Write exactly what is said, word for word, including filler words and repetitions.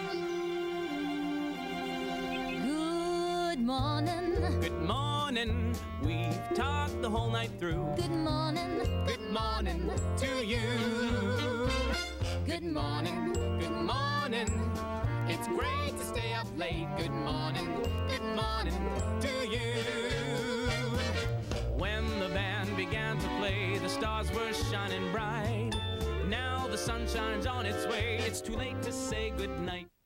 Good morning. Good morning. We've talked the whole night through. Good morning. Good morning to you. Good morning. Good morning. It's great to stay up late. Good morning. Good morning to you. When the band began to play, the stars were shining bright. Now the sun shines on its way. It's too late to say good night.